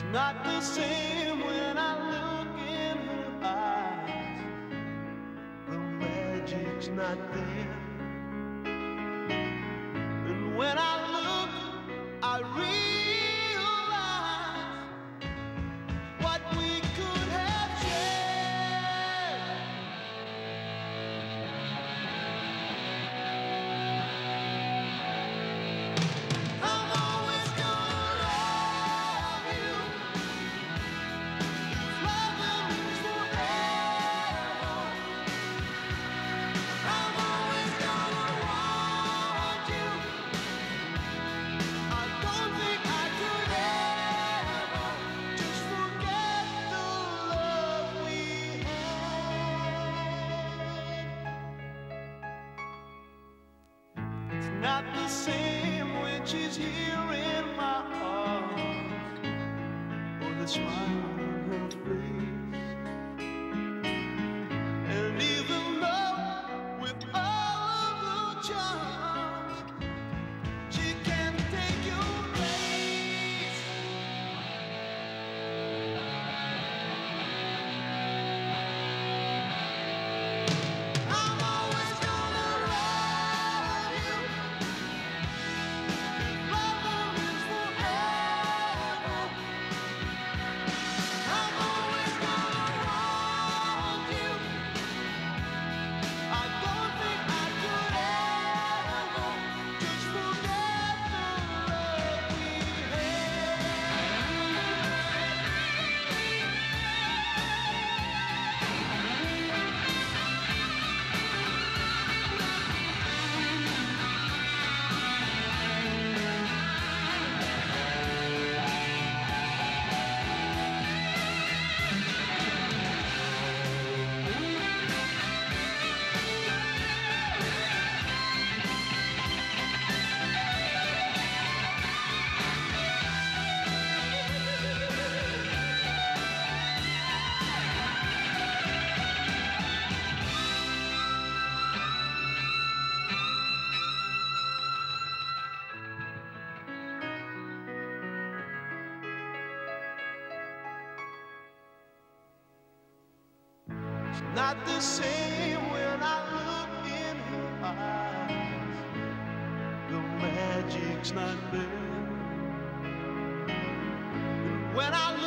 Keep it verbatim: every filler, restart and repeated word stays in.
Not the same when I look in her eyes. The magic's not there. And when I look, I realize what we could have shared. I'm always gonna love you. Loving is forever. I'm always gonna want you. I don't think I could ever just forget the love we had. It's not the same when she's here in my arms, or the smile on her face. And even though with all of her charms, she can't take your place. I'm always gonna love you. Loving is forever. I'm always gonna want you. I don't think I could ever just forget the love we It's not the same when I look in her eyes. The magic's not there. And when I